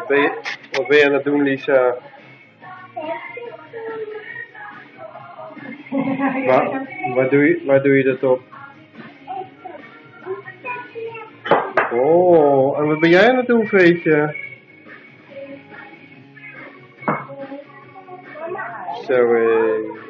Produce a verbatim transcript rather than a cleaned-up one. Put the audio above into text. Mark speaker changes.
Speaker 1: Wat ben je, wat ben je aan het doen, Lisa? Waar, waar, doe je, waar doe je dat op? Oh, en wat ben jij aan het doen, Veetje? Zo, hé.